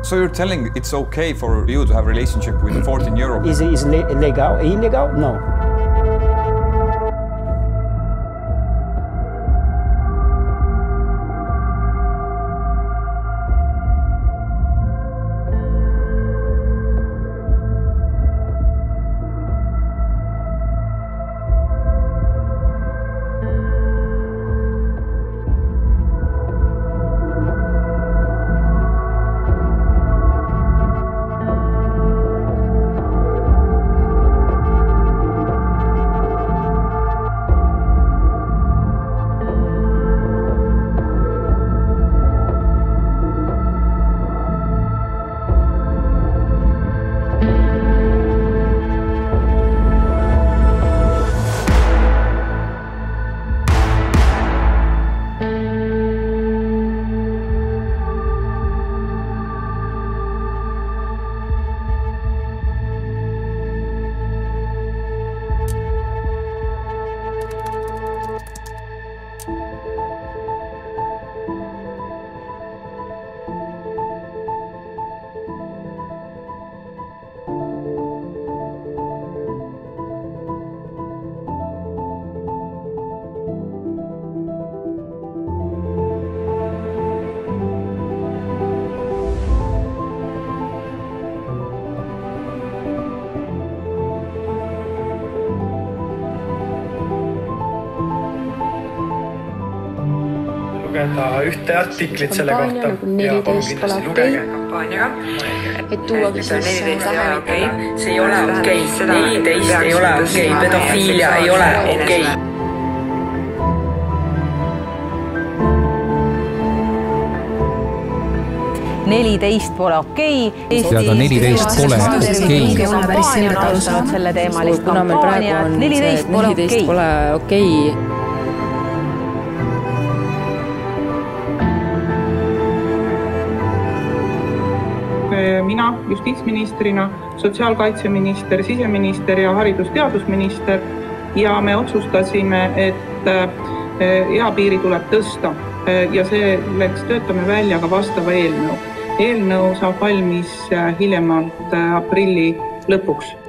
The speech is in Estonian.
So you're telling it's okay for you to have a relationship with a 14-year-old? Is it legal? Illegal? No. Lugeda ühte artiklit selle kohta ja palun kindlasti lugege kampaaniaga. Et tuuagi sisse okei. See ei ole okei. 14 ei ole okei. Pedofiilia ei ole okei. 14 pole okei. Aga 14 pole okei. Kampaania on alustanud selle teemalist kampaaniat. 14 pole okei. Mina justiitsministrina, sotsiaalkaitseminister, siseminister ja haridus-teadusminister ja me otsustasime, et eapiiri tuleb tõsta ja selleks töötame välja ka vastava eelnõu. Eelnõu saab valmis hiljemalt aprilli lõpuks.